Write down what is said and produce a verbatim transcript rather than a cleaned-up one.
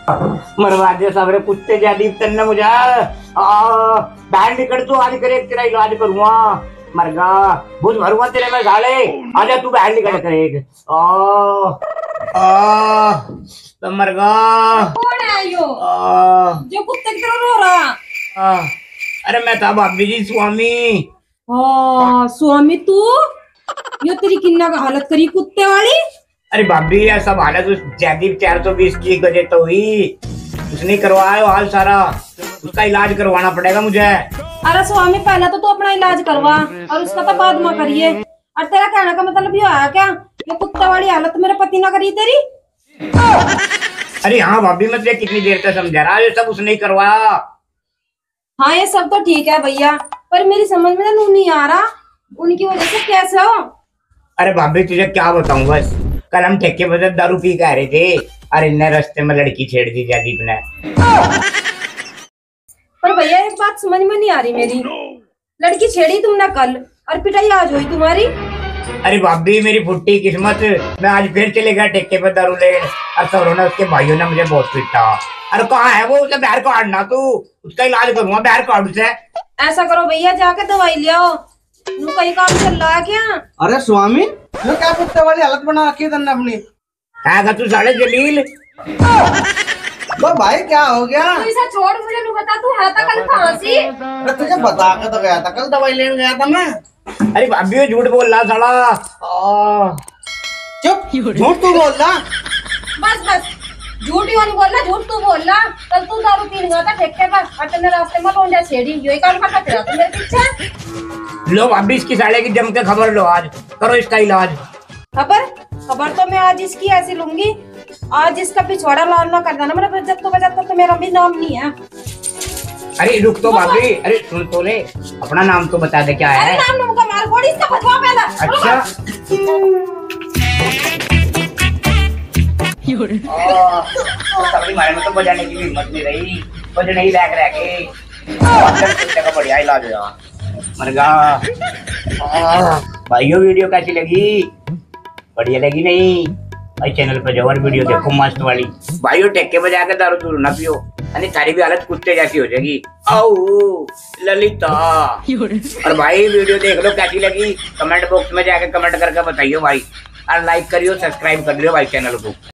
मरवा दे सावरे कुत्ते जादी तन्ने मुझे बैंड निकल तू आज करे तेरा इलाज करूँगा मरगा बुझ भरूँगा तेरे में झाले आजा तू बैंड निकल करे आ आ तो मरगा कौन है यो जो कुत्ते की तरह रो रहा? अरे मैं था भाभी जी स्वामी। हाँ स्वामी तू यो तेरी किन्ना का हालत करी कुत्ते वाली। अरे भाभी यार सब हालत उस जयदीप चार सौ बीस की वजह तो हुई, उसने करवाया हाल सारा, उसका इलाज करवाना पड़ेगा मुझे। अरे स्वामी पहले तो तू अपना इलाज करवा और उसका तो बाद में करिए। और तेरा कहने का मतलब ये है क्या ये कुत्ते वाली हालत मेरे पति ना करी तेरी? अरे हाँ भाभी मैं तुझे कितनी देर तक समझा रहा, ये सब उसने ही करवाया। हाँ ये सब तो ठीक है भैया पर मेरी समझ में तो नहीं आ रहा उनकी वजह से कैसे हो। अरे भाभी तुझे क्या बताऊं, बस कल हम ठेके पर दारू पी के आ रहे थे और इन्हें रास्ते में लड़की छेड़ दी जयदीप ने। पर भैया एक बात समझ में नहीं आ रही मेरी, लड़की छेड़ी तुमने कल और पिटाई आज हुई तुम्हारी। अरे भाभी मेरी फुट्टी किस्मत, मैं आज फिर चले गया ठेके पर दारू ले और सौरों ने उसके भाइयों ने मुझे बहुत पीटा। अरे कहाँ है वो, उसे बाहर काटना, तू उसका इलाज करूंगा बाहर काट उसे। ऐसा करो भैया जाके दवाई ले आओ, कहीं काम चल रहा है क्या? अरे स्वामी ये क्या कुत्ते वाली हालत बना रखी है अपनी? है तू साले जलील तो भाई क्या हो गया? तू इसे छोड़ मुझे नहीं बता तू है था कल कहाँ सी? अरे तुझे बता के तो गया था, कल दवाई लेने गया था मैं। अरे भाभी वो झूठ बोल रहा साला। चुप, झूठ तू बोल रहा। बस बस झूठ ही बोल रहा, झूठ तू बोल रहा। कल तू दारू पीने गया था ठेके पर और तेरे रास्ते में लौंडा छेड़ी, यही काम करता फिरा तू मेरे पीछे। लो भाभी इसकी साले की जम के खबर लो, आज करो इसका इलाज। खबर खबर तो मैं आज इसकी ऐसी लूंगी, आज इसका पिछवाड़ा लाल ना कर देना मेरा, जब तो बजाता तो मेरा भी नाम नहीं है। अरे रुक तो भाभी, अरे सुन तो ले, अपना नाम तो बता दे क्या है। अरे नाम नमका मार गोड़ी इसका बतवा पहले। अच्छा मारे में तो बजाने की हिम्मत नहीं रही, बजने ही लायक रह गए। का बढ़िया इलाज हुआ मरगा। भाइयों वीडियो कैसी लगी, बढ़िया लगी नहीं? भाई चैनल पर जाओ और वीडियो देखो मस्त वाली। भाइयों टेक्के बजा के दारू दूर ना पियो, यानी तारी भी हालत कुत्ते जैसी हो जाएगी। आओ ललिता। और भाई वीडियो देख लो कैसी लगी, कमेंट बॉक्स में जाके कमेंट करके बताइयो भाई, और लाइक करियो सब्सक्राइब कर लियो भाई चैनल को।